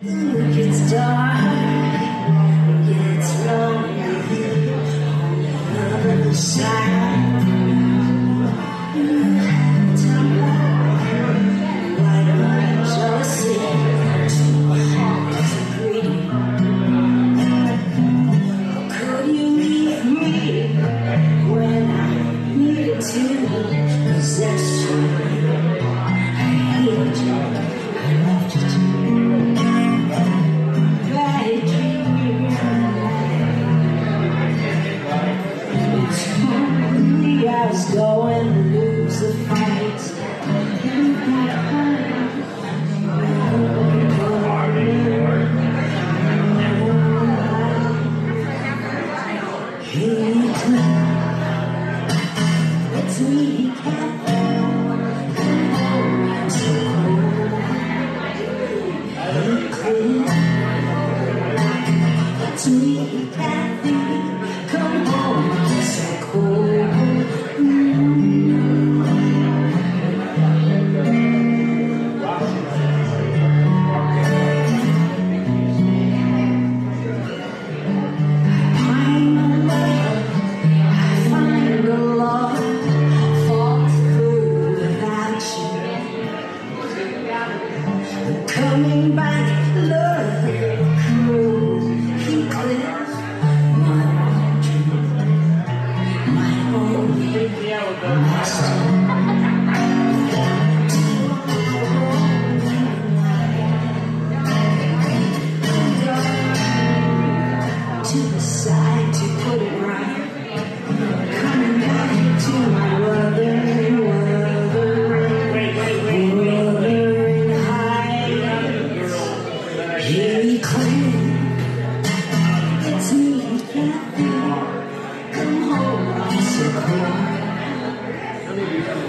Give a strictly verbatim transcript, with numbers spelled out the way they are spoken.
It gets dark, it gets lonely on the other side. White line jealousy, hearts are greedy. Could you leave me when I needed to possess you? I hated you, I loved you too. I was going to lose the fight. It's me, Kathy. I'm so cold. It's me, Kathy. Come home, I'm so cold. Coming back, love, cruel, Heathcliff, my dream, my only master. To the side to put it right, coming back to my brother. He claimed it's me, Kathy. Come home, I'm so cold.